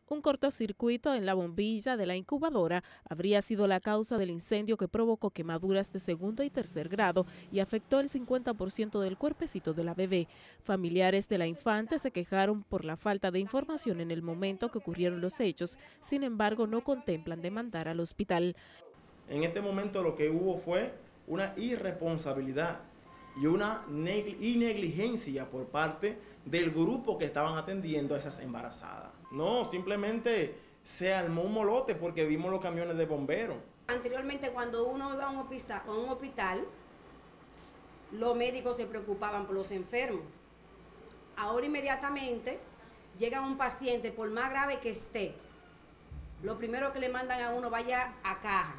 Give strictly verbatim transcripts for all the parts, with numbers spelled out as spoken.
Un cortocircuito en la bombilla de la incubadora habría sido la causa del incendio que provocó quemaduras de segundo y tercer grado y afectó el cincuenta por ciento del cuerpecito de la bebé. Familiares de la infante se quejaron por la falta de información en el momento que ocurrieron los hechos, sin embargo no contemplan demandar al hospital. En este momento lo que hubo fue una irresponsabilidad y una negligencia por parte del grupo que estaban atendiendo a esas embarazadas. No, simplemente se armó un molote porque vimos los camiones de bomberos. Anteriormente, cuando uno iba a un hospital, a un hospital, los médicos se preocupaban por los enfermos. Ahora inmediatamente llega un paciente, por más grave que esté, lo primero que le mandan a uno, vaya a caja.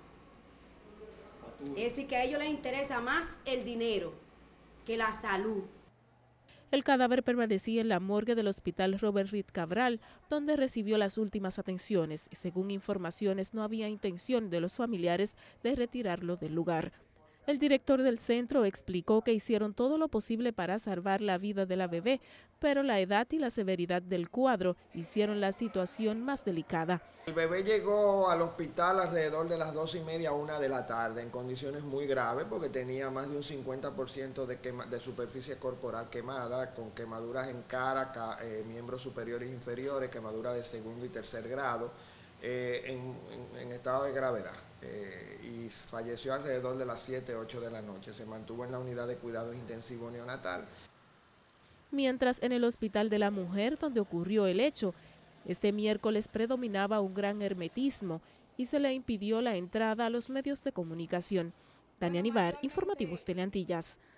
Es decir, que a ellos les interesa más el dinero que la salud. El cadáver permanecía en la morgue del hospital Robert Reed Cabral, donde recibió las últimas atenciones y según informaciones no había intención de los familiares de retirarlo del lugar. El director del centro explicó que hicieron todo lo posible para salvar la vida de la bebé, pero la edad y la severidad del cuadro hicieron la situación más delicada. El bebé llegó al hospital alrededor de las dos y media a una de la tarde en condiciones muy graves porque tenía más de un cincuenta por ciento de, quema, de superficie corporal quemada, con quemaduras en cara, ca, eh, miembros superiores e inferiores, quemaduras de segundo y tercer grado, eh, en, en, en estado de gravedad. Eh, y falleció alrededor de las siete, ocho de la noche. Se mantuvo en la unidad de cuidados intensivos neonatal. Mientras en el Hospital de la Mujer, donde ocurrió el hecho, este miércoles predominaba un gran hermetismo y se le impidió la entrada a los medios de comunicación. Tania Nivar, Informativos Teleantillas.